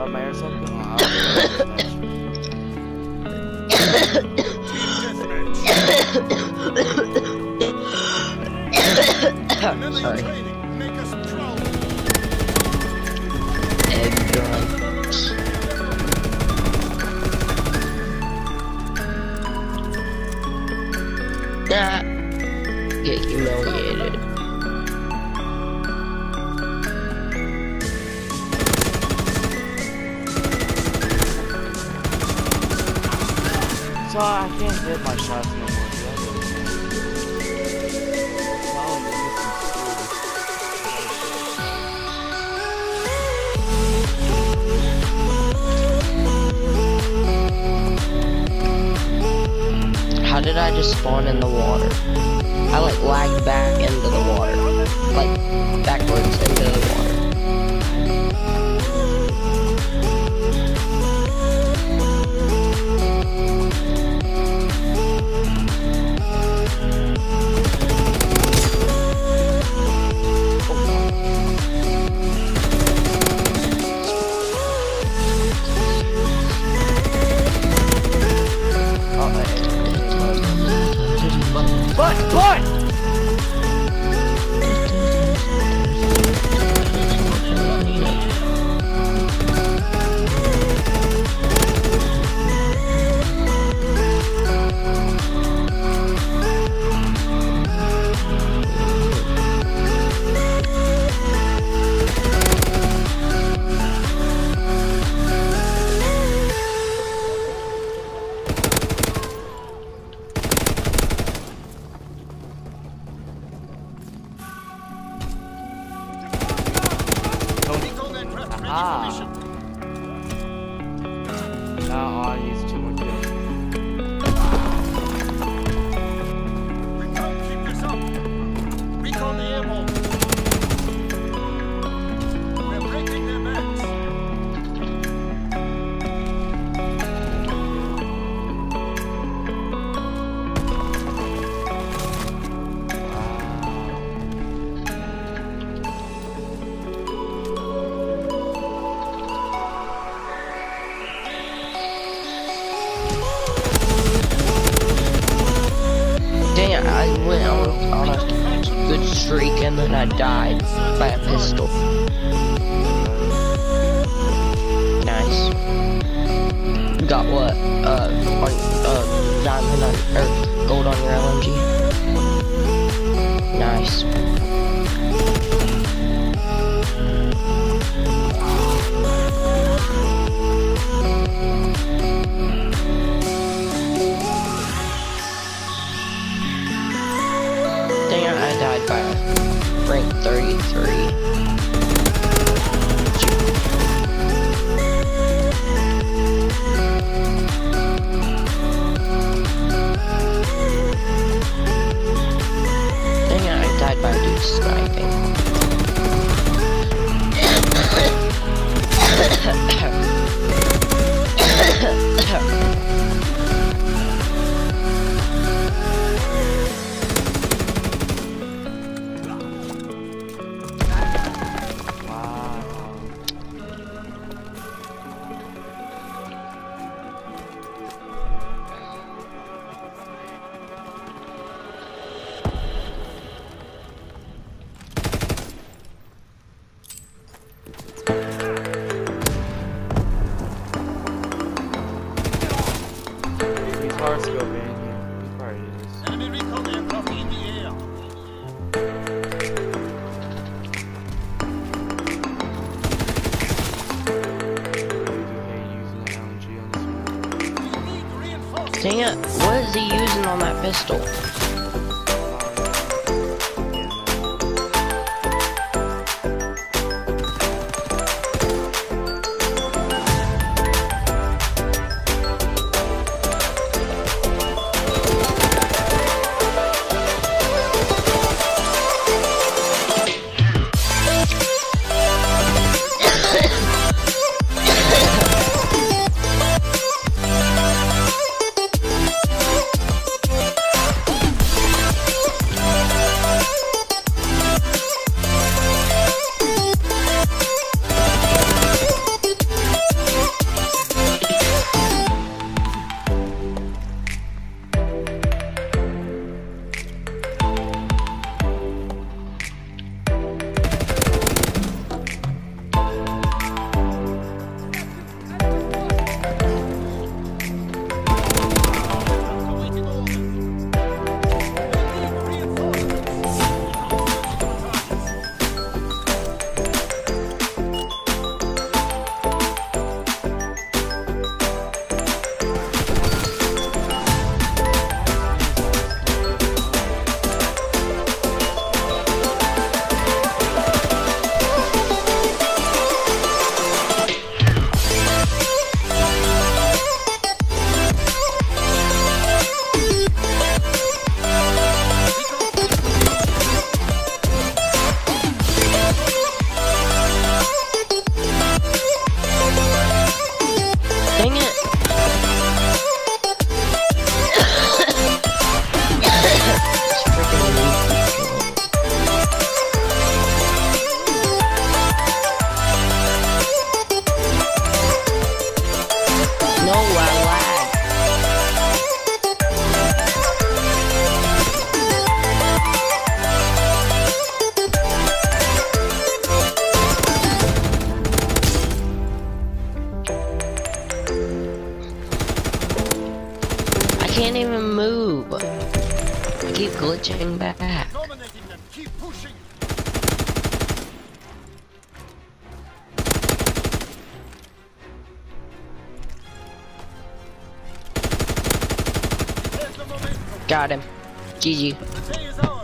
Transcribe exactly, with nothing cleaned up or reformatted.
my airsoft gun? Oh, Sorry. Egg gun. Nah. Get humiliated. So I can't hit my shots no more. How did I just spawn in the water? I like lagged back into the water. Like backwards into the water. But, but! Ah. Now all I need is two more kills. Recon, keep this up. Recon the airborne. We're breaking their backs. Dang, I went on, on a good streak and then I died by a pistol. Nice. Got what? Uh, on, uh, diamond on, or gold on your L M G? Nice. Dang it, I died by rank thirty-three. Dang it, I died by a dude sniping. Hard scope in here. He probably is. Enemy recon aircraft in the air. We need reinforcements. Dang it, what is he using on that pistol? can't even move. I keep glitching back. Dominating them. Keep pushing. There's the momentum. Got him. G G. The day is ours.